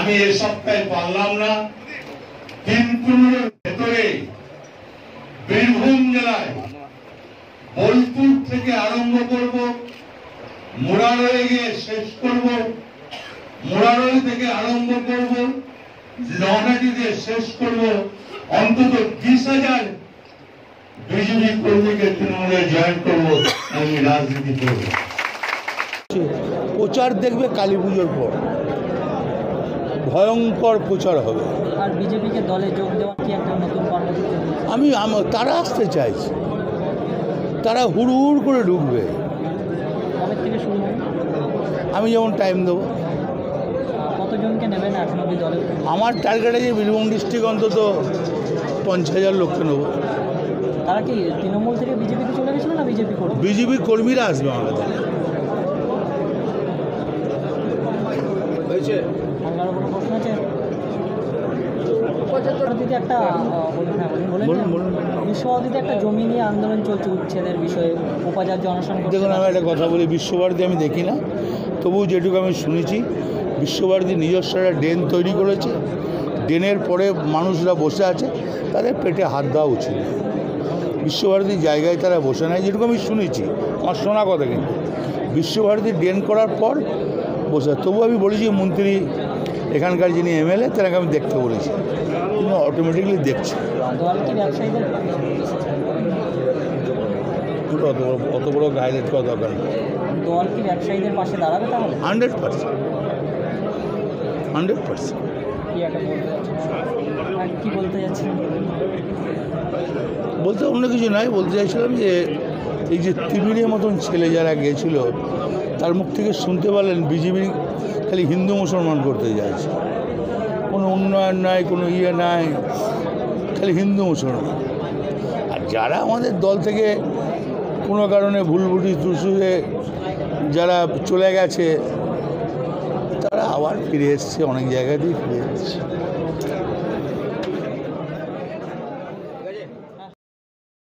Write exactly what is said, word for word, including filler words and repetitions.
আমি এ সপ্তাহে পারলাম না, কিন্তু ভেতরে বীরভূম জেলায় বোলপুর থেকে আরম্ভ করব, মুরারয়ে গিয়ে শেষ করব, মুরারয়ে থেকে আরম্ভ করব, নহাটি দিয়ে শেষ করব। অন্তত বিশ হাজার বিজেপি কর্মীকে তৃণমূলে জয়েন করব, আমি রাজনীতি করব। প্রচার দেখবে কালী পুজোর পর, ভয়ঙ্কর প্রচার হবে। আর বিজেপিকে দলে যোগ দেওয়া কি একটা নতুন কর্মসূচি? আমি তারা আসতে চাইছি, তারা হুড় হুড় করে ঢুকবে। কবে থেকে শুরু হবে? আমি যেমন টাইম দেবো। কতজনকে নেবেন এখন অব্দি দলে? আমার টার্গেট আছে বীরভূম ডিস্ট্রিক্ট অন্তত পঞ্চাশ হাজার লোককে নেবো। তারা কি তৃণমূল থেকে বিজেপিতে চলে গেছিল না বিজেপি করবে? বিজেপি কর্মীরা আসবে আমার কাছে। আপনার কোনো প্রশ্ন আছে? বিশ্বভারতীতে একটা বলুন বলুন বিশ্বভারতীতে একটা জমি নিয়ে আন্দোলন চলছে উচ্ছেদের বিষয়ে, উপাচার্য অনশন করছে। দেখুন, আমি একটা কথা বলি, বিশ্বভারতী আমি দেখি না, তবুও যেটুকু আমি শুনেছি, বিশ্বভারতী নিজস্ব একটা ড্রেন তৈরি করেছে। ড্রেনের পরে মানুষরা বসে আছে, তাদের পেটে হাত দেওয়া উচিত। বিশ্বভারতীর জায়গায় তারা বসে নাই, যেটুকু আমি শুনেছি, আমার শোনা কথা। কিন্তু বিশ্বভারতী ড্রেন করার পর বসে, তবু আমি বলেছি মন্ত্রী এখানকার যিনি এমএলএ তাকে আমি দেখতে বলেছি, কিন্তু অটোমেটিকলি দেখছি। অত বড় অত বড় গাইডেড করা দরকার নেই। দল কি ব্যবসায়ীদের পাশে দাঁড়াবে তাহলে? হান্ড্রেড পার্সেন্ট হান্ড্রেড পার্সেন্ট কি বলতে যাচ্ছেন? বলতে অন্য কিছু নয়, বলতে চাইছিলাম যে এই যে তিমিরের মতন ছেলে যারা গিয়েছিল, তার মুখ থেকে শুনতে পারলেন বিজেপি খালি হিন্দু মুসলমান করতে যাচ্ছে, কোনো উন্নয়ন নাই, কোনো ইয়ে নাই, খালি হিন্দু মুসলমান। আর যারা আমাদের দল থেকে কোনো কারণে ভুলভুটি তুসুয়ে যারা চলে গেছে, তারা আবার ফিরে এসছে, অনেক জায়গাতেই ফিরে এসছে।